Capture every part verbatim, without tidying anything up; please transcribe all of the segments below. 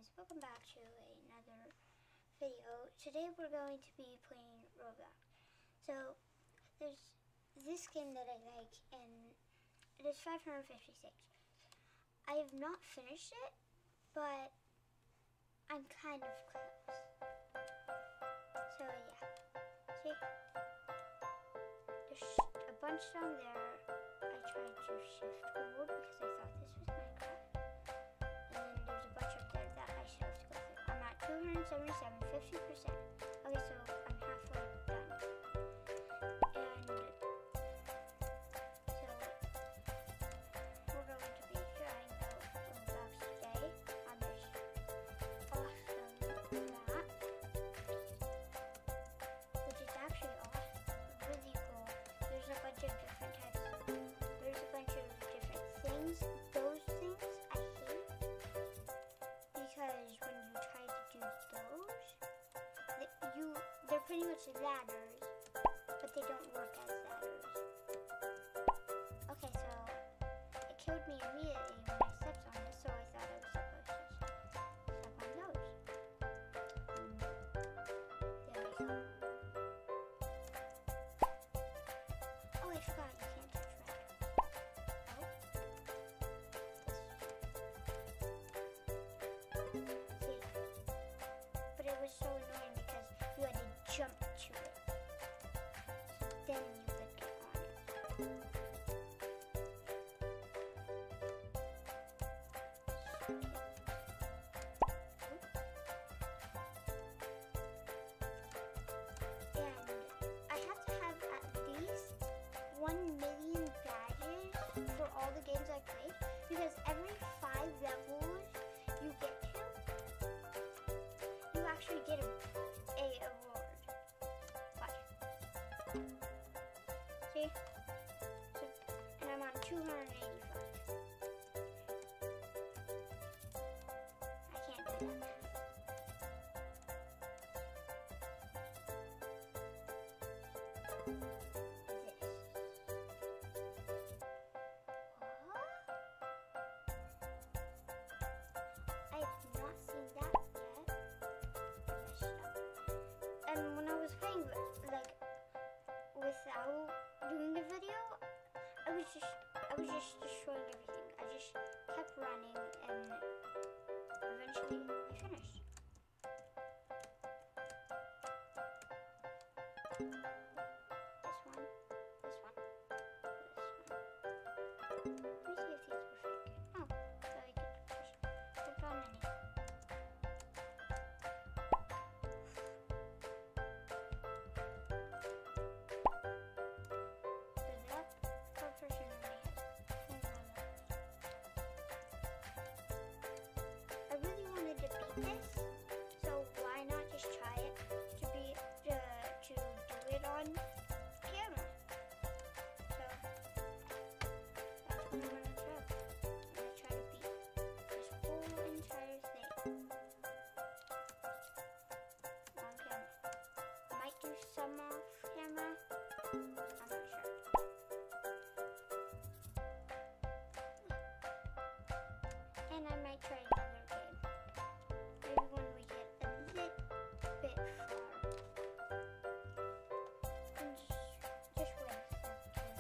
guys, welcome back to another video. Today we're going to be playing Roblox. So there's this game that I like, and it is five hundred fifty-six. I have not finished it, but I'm kind of close. So yeah, see, there's a bunch down there. I tried to shift hold because I thought this was Minecraft. And then there's a bunch up there that I still have to go through. I'm at two hundred seventy-seven, fifty percent. Okay, so I'm halfway done. And so we're going to be trying out Roblox today on this awesome map, which is actually awesome, really cool. There's a bunch of different types. There's a bunch of different things. Those things I hate because when you try to do those, they, you they're pretty much ladders, but they don't work as ladders. Okay, so it killed me immediately when I stepped on it, so I thought I was supposed to step on those. There we go. Oh, I forgot you can't touch red. Oh. See? But it was so annoying because you had to jump to it. So then you could get on it. And I have to have at least one million badges for all the games I played, because every five levels you get to, you actually get a, a award. Watch. See? So, and I'm on two hundred eighty-five. I can't do that. This. I have not seen that yet. I messed up. And when I was playing, like, without doing the video, I was just, I was just destroying everything. I just kept running, and eventually I finished. This one, this one, this one. Let me see if these were fake. Oh, so I could just click on any. So that per person only has four levels. I really wanted to beat this, so why not just try it to be to, to do it on camera? So that's what I'm gonna try. I'm gonna try to beat this whole entire thing on camera. Might do some off camera. I'm not sure. And I might try another game. Maybe when we get a little bit far. And just, just wait a second.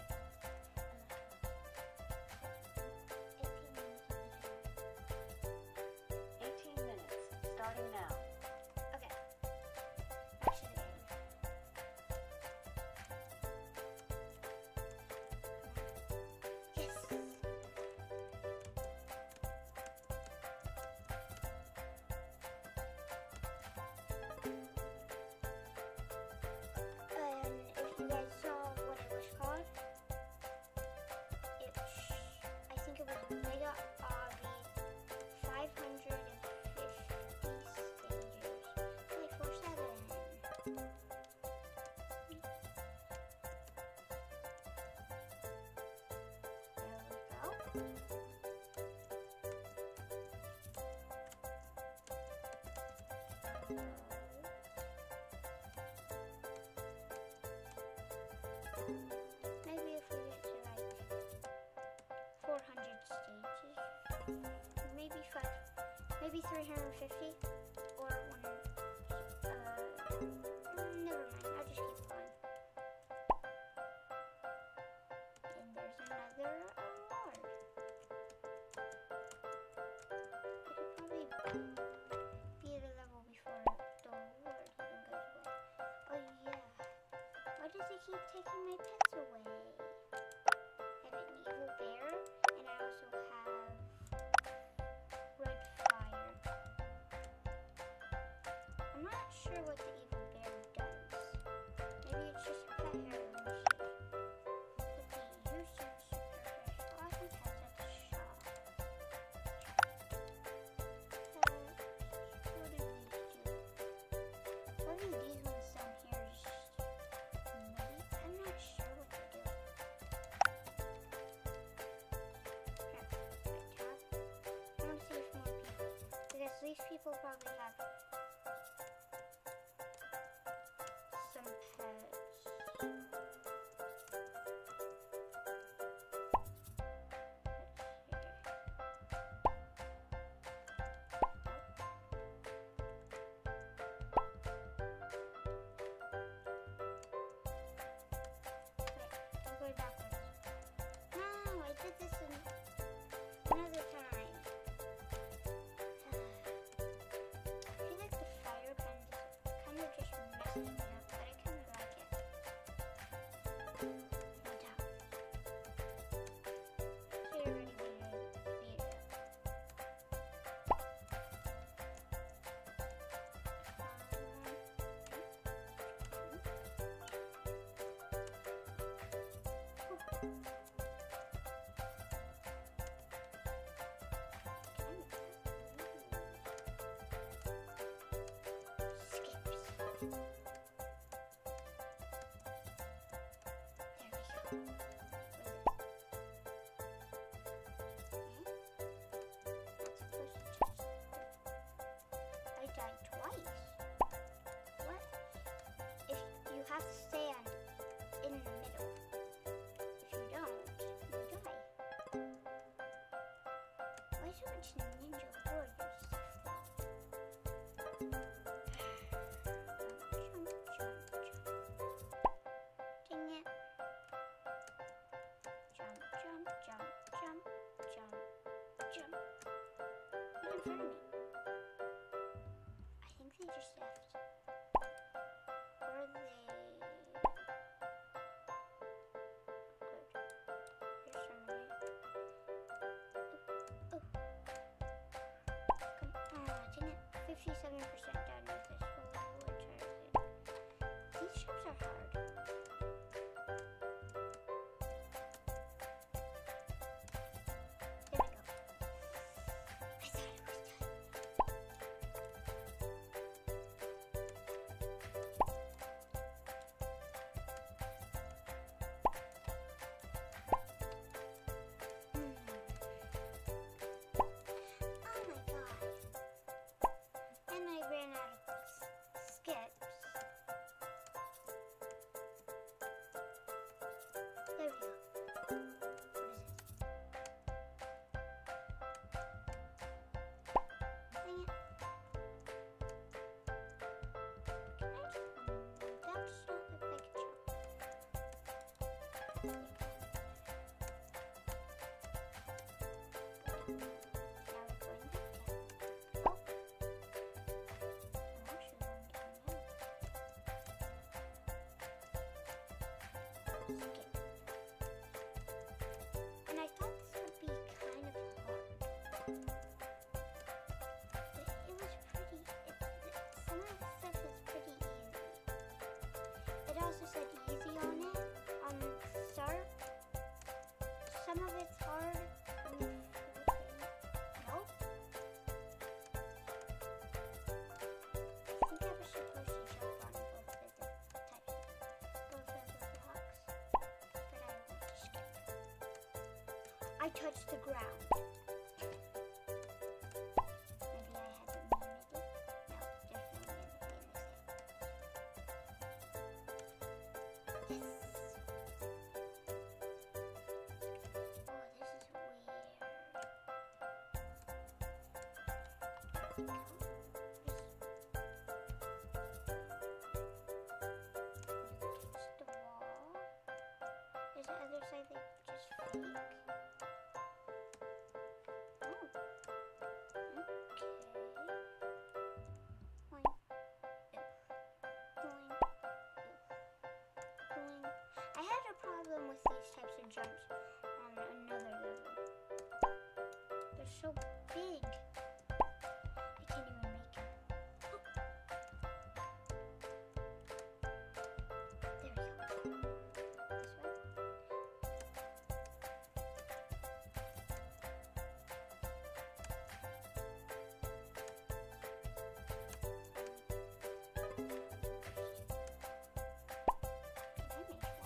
eighteen minutes on the timer. eighteen minutes, starting now. Okay. Back to the game. Yes! And if you guys saw what it was called, it, I think it was Mega Obby five hundred fifty stages. Play four seven. There we go. Maybe if we get to like four hundred stages, maybe five, maybe maybe three hundred fifty or one. Uh, never mind. I'll just keep going. And there's another award. I could probably be at a level before the award even goes away. Oh yeah. Why does it keep taking my pets away? I have an evil bear, and I also have red fire. I'm not sure what the evil bear does. Maybe it's just a pet heirloom shit. But the used and super fresh awesome pets at the shop. Pets. What do these do? Probably these ones down here just maybe. I'm not sure what they do. Here, right tab. I want to see if more people, because these people probably have some pets. Wait, I'm going backwards. No, I did this in another time. I feel like the fire kind of, kind of just messes me up, but I kind of like it. No doubt. So you're ready to beat it up. Skips. There we go. What is it? I died twice. What? If you have to stand in the middle. If you don't, you die. Why so much ninja warrior stuff? Jump, jump, jump. Dang it. Jump, jump, jump, jump, jump, jump. Who's in front of me? I think they just left. Or they... Good. Here's somebody. Oh, oh. Come on, dang it. fifty-seven percent done with this whole entire thing. These ships are hard. There we go. I thought it was done. Hmm. Oh my god. And I ran out of s- skips. There we go. What is this? Dang it. Can I just... That does not look like a jump. Now we're going back down. Oh. I'm actually going down now. Skip. And I thought this would be kind of hard. But it was pretty, it, it, some of the stuff is pretty easy. It also said easy on it, on start. Some of it's hard. on the Nope. I think I was supposed to jump on both of the types, both of the blocks, but I went to skip. I touched the ground. Maybe I had to move, maybe? No, there's no way of being the same. Yes! Oh, this is weird. the wall. Is the other side like just fake? Oh. Okay. Boing. Boing. Boing. I had a problem with these types of jumps on another level. They're so big. I can't even make it. There we go. This way. Can I make that?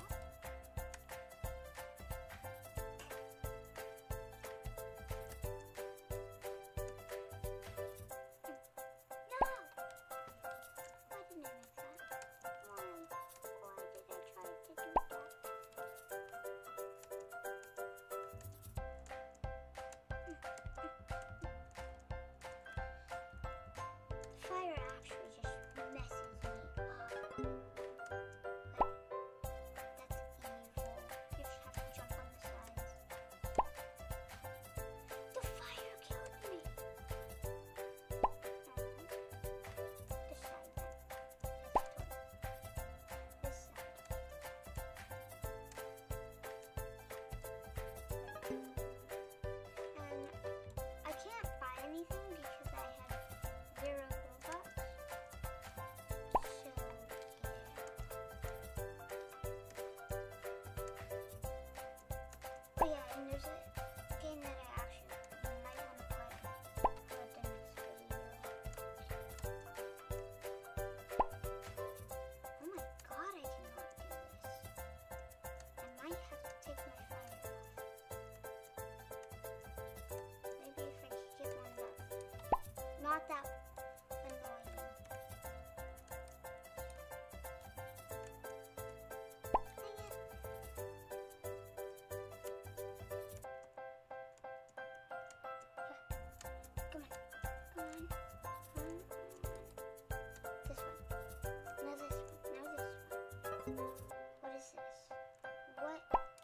No! Why didn't I make that? Why? Why did I try to do that? The fire actually just messes me up. Like, that's evil. You just have to jump on the sides. The fire killed me. This side then. This side. And I can't buy anything because I have zero Robux. So yeah. But yeah, and there's a game that I actually might want to play for the next video. Oh my god, I cannot do this. I might have to take my fire off. Maybe if I could get one that's not that annoying. Dang it. Come on. Come on. Come on. This one. Now this one. Now this one. What is this? What?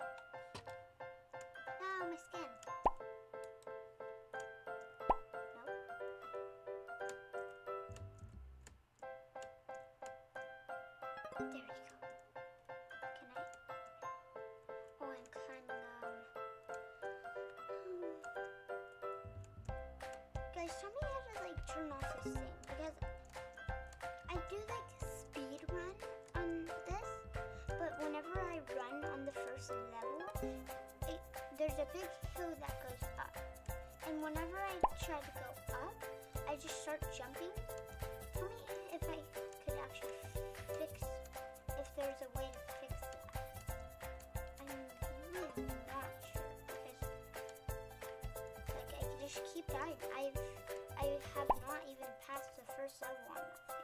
Oh, my skin. Nope. There we go. Can I? Oh, I'm climbing, um... Guys, tell me how to, like, turn off this thing. Because I do, like, speed run on this. But whenever I run on the first level, it, there's a big hill that goes up. And whenever I try to go up, I just start jumping. Tell me if I could actually fix, if there's a way to fix that. I'm really not sure because, like, I just keep dying. I've, I have not even passed the first level on that thing.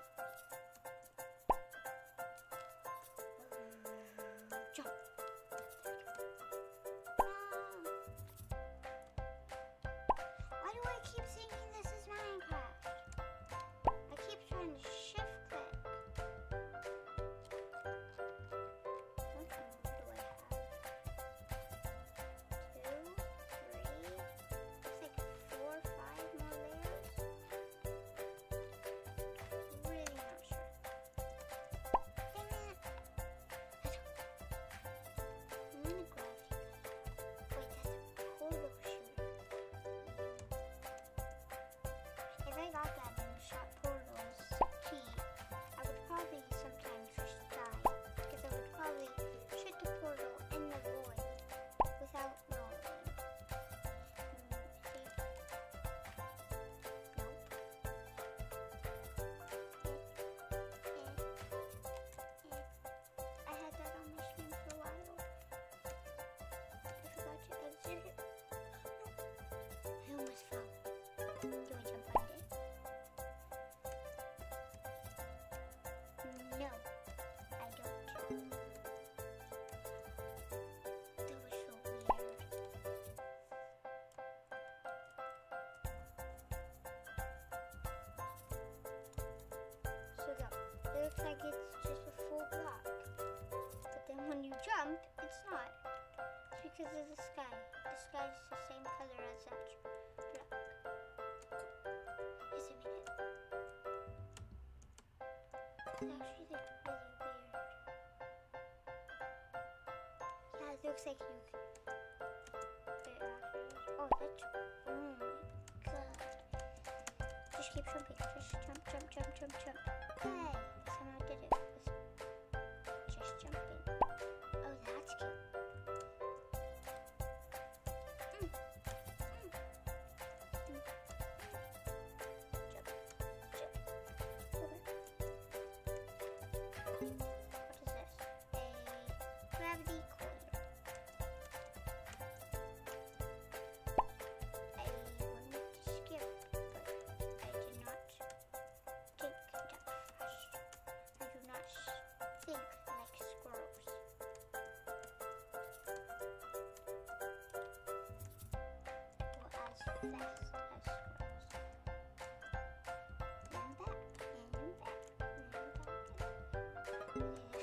Jump. No. Why do I keep thinking this is Minecraft? I keep trying to shift click. What more do I have? Two, three, looks like four or five more Because of the sky. The sky is the same color as that block. Yes, I made it. It's actually like really weird. Yeah, it looks like you. It actually. Oh, that's. Oh my god. Just keep jumping. Just jump, jump, jump, jump, jump. Hey, somehow I did it. Just jumping. Oh, that's cute. Mm. Mm. Mm. Jump, jump. Okay. What is this? A gravity cooler. I wanted to skip, but I did not think that fast. I do not think like squirrels. Or as fast as squirrels. And I'm back, and I'm back, and I'm back. Okay,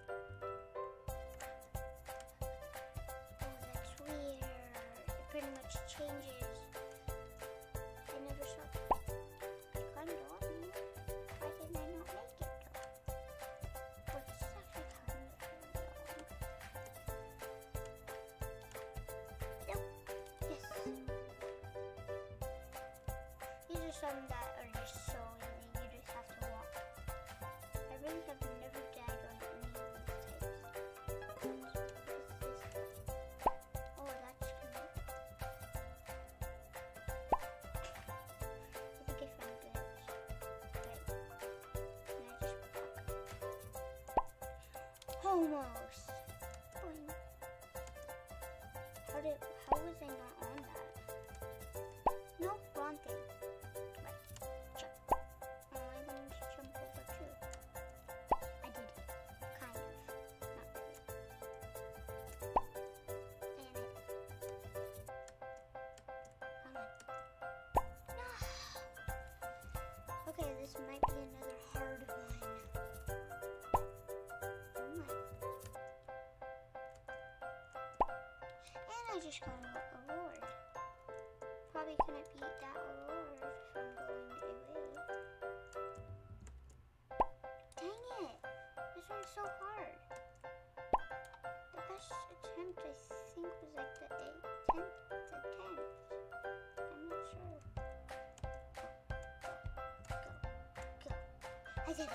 oh, that's weird. It pretty much changes. I never saw that. I climbed on it. Why didn't I not make it though? But it's actually kind of long. Nope. Yes. These are some that are just so easy. You just have to walk. I really have never died on any of these types. What is this? Oh, that's cute. I think I found it. Wait. Can I just walk? Almost. Boing. How did? How was I not on that? No, wrong thing. Right. Jump. Oh, I wanted to jump over too. I did it. Kind of. Not really. And I did. Come on. No. Okay, this might be another hard one. Oh my. And I just got an award. Probably couldn't beat that award from going away. Dang it! This one's so hard. The best attempt I think was like the eighth, tenth, the tenth. I'm not sure. Go, go, go. I did it!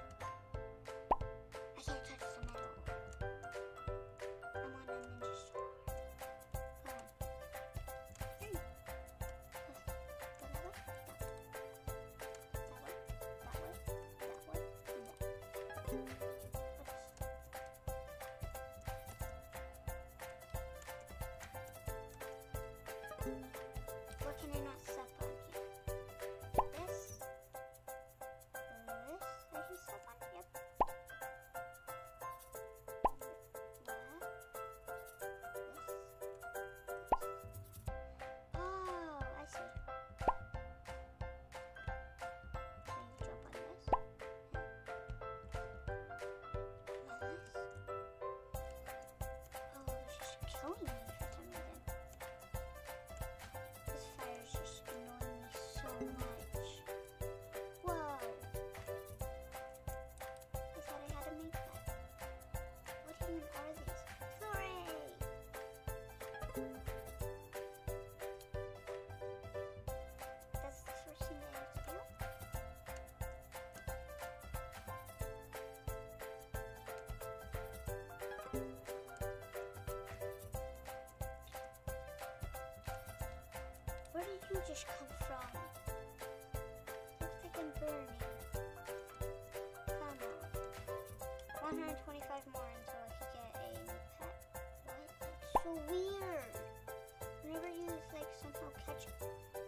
I can't touch the metal. I'm on a ninja star. Come on. Mm. That way, that way, that way, that way, and that. What's what can I not step on here? This? This? I can step on? Yep. What? This? This? Oh, I see. So you jump on this. And on this. Oh, it's just killing me for some reason. This fire is just annoying me so much. Whoa. I thought I had to make that. What even are these? Hooray! That's the first thing I have to do. Where did you just come from? Looks like I'm burning. Come on. one hundred twenty-five more until I can get a new pet. What? That's so weird. Whenever you like somehow catch it.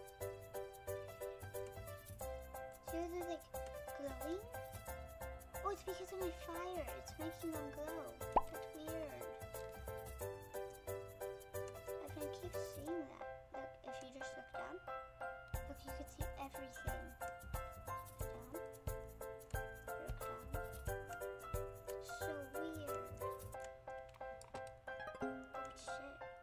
See how they're like glowing? Oh, it's because of my fire. It's making them glow. That's weird. I can keep seeing that. Look, if you just look down, look, you can see everything. Down. Look down. It's so weird. Oh, shit.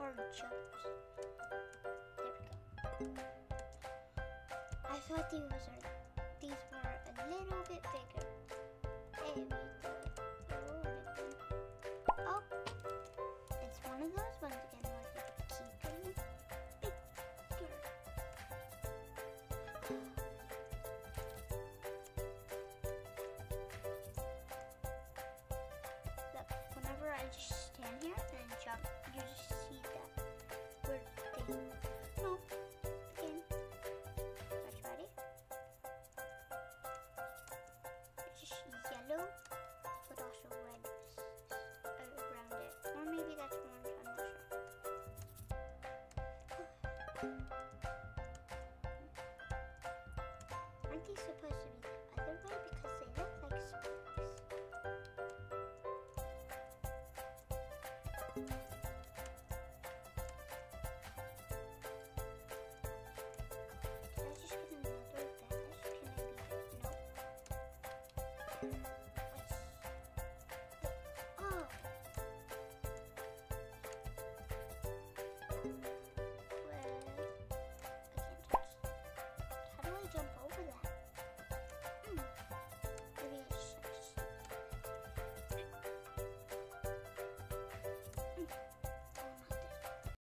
hard jumps. There we go. I thought these were these were a little bit bigger. Hey, we the rewarded one. Oh, it's one of those ones again where you keep getting bigger. Look, whenever I just stand here and jump, you just see that weird thing.